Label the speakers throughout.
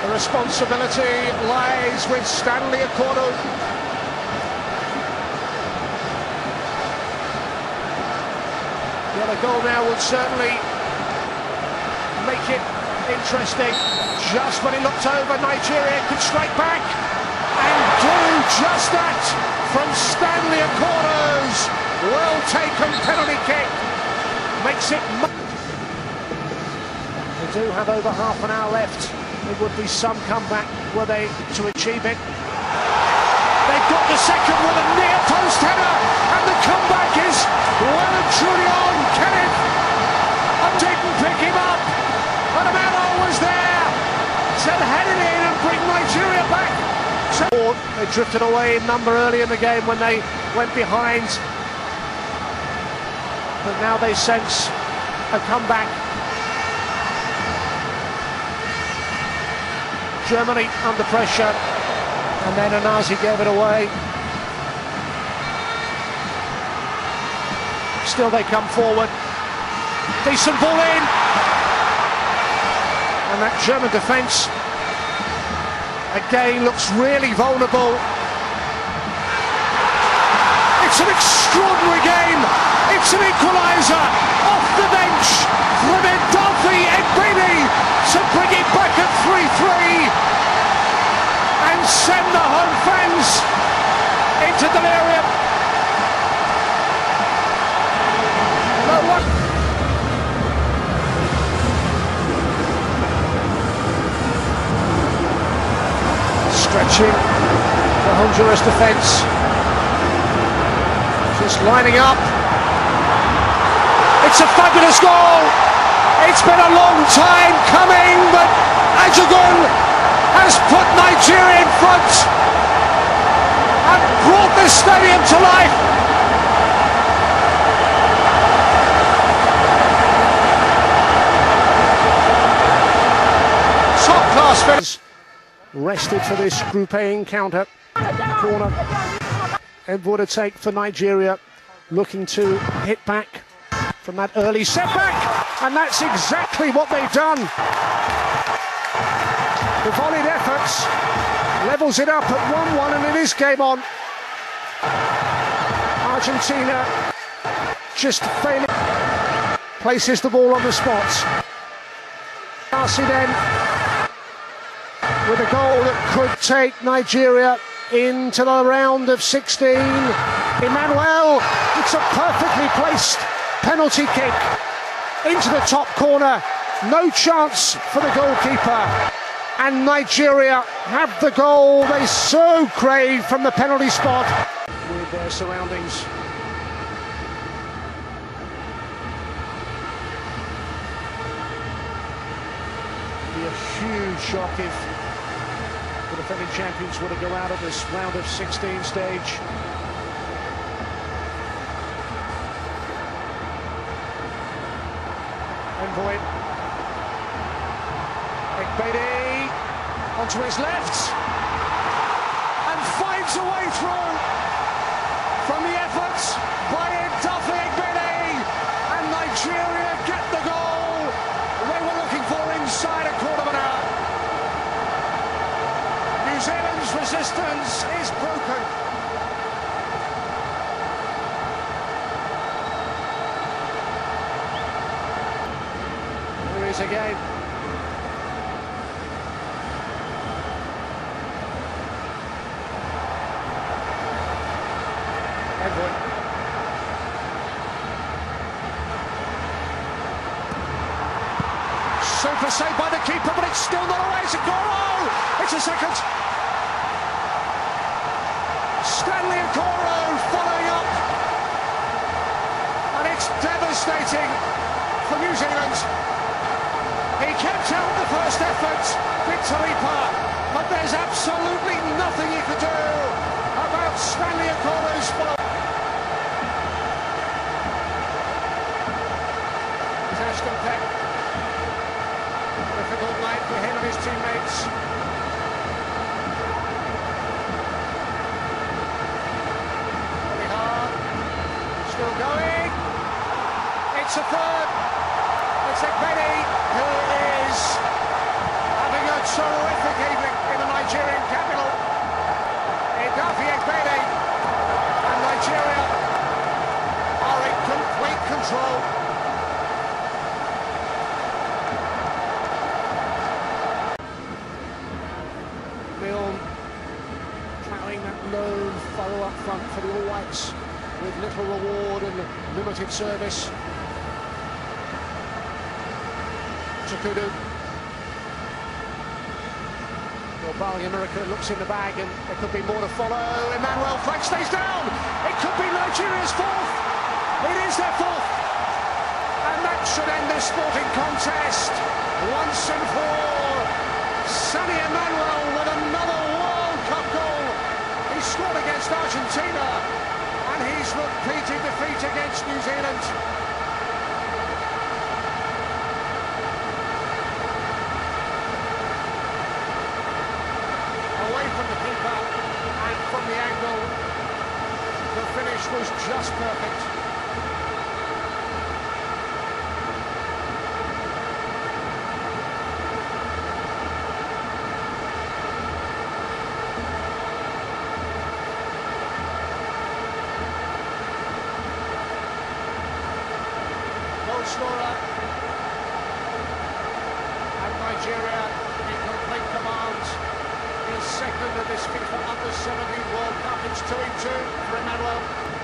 Speaker 1: The responsibility lies with Stanley Akordo. Yeah, the goal now would certainly make it interesting. Just when it looked over, Nigeria could strike back and do just that from Stanley Akordo's well-taken penalty kick. Makes it... They do have over half an hour left. It would be some comeback were they to achieve it. They've got the second with a near post header, and the comeback is well and truly on. Kenneth didn't pick him up, but Amaro was there to head it in and bring Nigeria back. So they drifted away in number early in the game when they went behind, but now they sense a comeback. Germany under pressure, and then Anazi gave it away. Still they come forward. Decent ball in. And that German defence again looks really vulnerable. It's an extraordinary game. It's an equaliser off the bench from Edafe Egbeni to bring it back at 3-3 and send the home fans into delirium. No one. Stretching the Honduras defence. Just lining up. It's a fabulous goal. It's been a long time coming, but Ajagun has put Nigeria in front and brought this stadium to life. Top class finish. Rested for this Group A encounter. Corner. Edward a take for Nigeria, looking to hit back from that early setback, and that's exactly what they've done. The volleyed efforts levels it up at 1-1, and it is game on. Argentina just failing, places the ball on the spot. Darcy then with a goal that could take Nigeria into the round of 16. Emmanuel, it's a perfectly placed penalty kick into the top corner. No chance for the goalkeeper. And Nigeria have the goal they so crave from the penalty spot. With their surroundings. It'd be a huge shock if the defending champions were to go out of this round of 16 stage. Envoy. Egbeni onto his left and finds a way through from the efforts by Edafe Egbeni, and Nigeria get the goal they were looking for inside a quarter of an hour. New Zealand's resistance is broken. There is again. Edward. Super save by the keeper, but it's still not away. It's a goal. It's a second. Stanley Akordo following up, and it's devastating for New Zealand. He kept out the first effort with Talipa, but there's absolutely nothing he could do about Stanley Akordo's follow. It's Ashton Peck. Difficult night for him and his teammates. Very hard. Still going. It's a third. It's Egbeni, who is having a terrific Barrow up front for the All Whites with little reward and limited service. Takudu. Well, Bali America looks in the bag and there could be more to follow. Emmanuel flag stays down. It could be Nigeria's fourth. It is their fourth. And that should end this sporting contest once and for all. Sani Emmanuel with another World Cup goal. He scored against Argentina and he's repeated defeat against New Zealand. Away from the keeper and from the angle, the finish was just perfect. Scorer and Nigeria in complete command is second of this FIFA Under-17 World Cup. It's 2-2 for Emmanuel.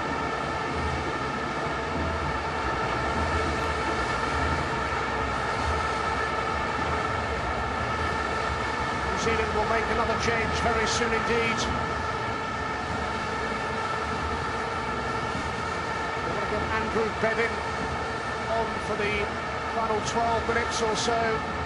Speaker 1: New Zealand will make another change very soon indeed. They're going to get Andrew Bevan on for the final 12 minutes or so.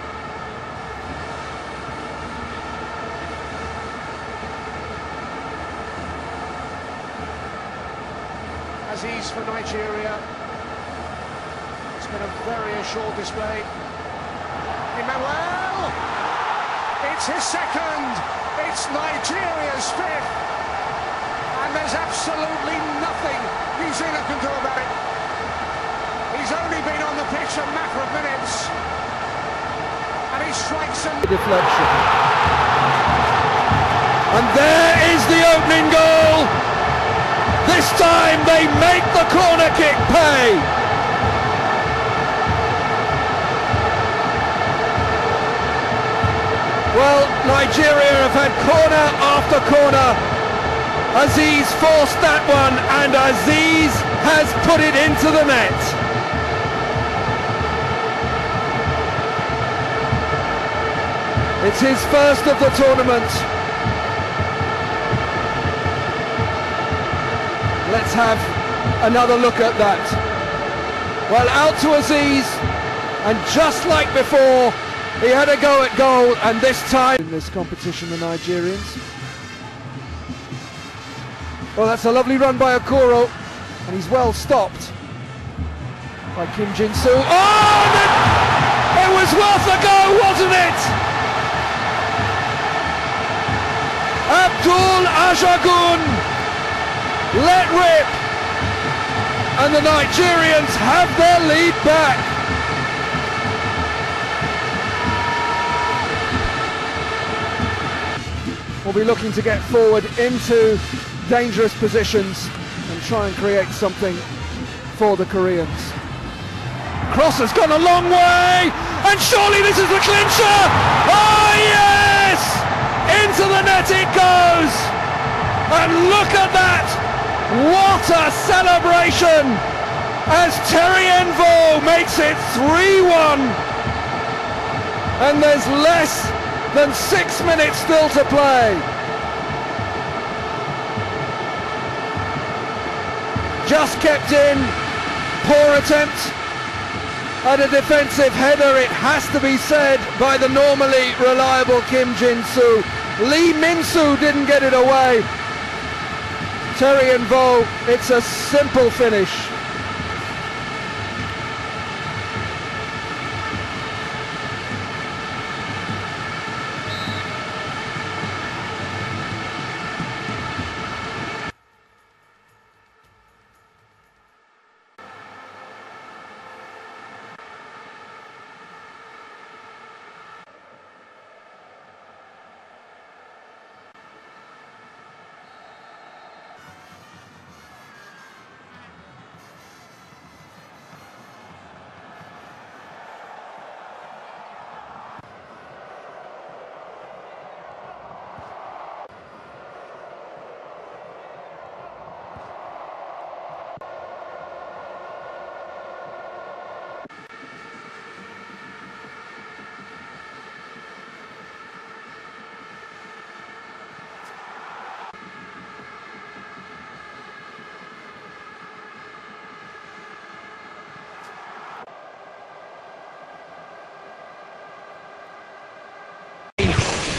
Speaker 1: Aziz for Nigeria. It's been a very assured display. Emmanuel! It's his second! It's Nigeria's fifth! And there's absolutely nothing New Zealand can do about it. He's only been on the pitch a matter of minutes, and he strikes a
Speaker 2: deflection. And there is the opening goal. This time they make the corner kick pay. Well, Nigeria have had corner after corner. Aziz forced that one, and Aziz has put it into the net. It's his first of the tournament. Let's have another look at that. Well, out to Aziz, and just like before, he had a go at goal, and this time in this competition, the Nigerians. Well, that's a lovely run by Okoro, and he's well stopped by Kim Jin-soo. Oh, it was worth a go, wasn't it? Abdul Ajagun let rip, and the Nigerians have their lead back. We'll be looking to get forward into dangerous positions and try and create something for the Koreans. Cross has gone a long way, and surely this is the clincher! Oh yes! Into the net it goes! And look at that! What a celebration! As Terry Envo makes it 3-1. And there's less than 6 minutes still to play. Just kept in. Poor attempt at a defensive header, it has to be said, by the normally reliable Kim Jin-soo. Lee Min-soo didn't get it away. Terry Envo, it's a simple finish.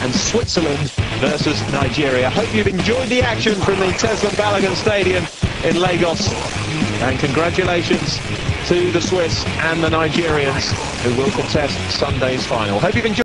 Speaker 3: and Switzerland versus Nigeria. Hope you've enjoyed the action from the Teslim Balogun Stadium in Lagos, and congratulations to the Swiss and the Nigerians who will contest Sunday's final. Hope you've enjoyed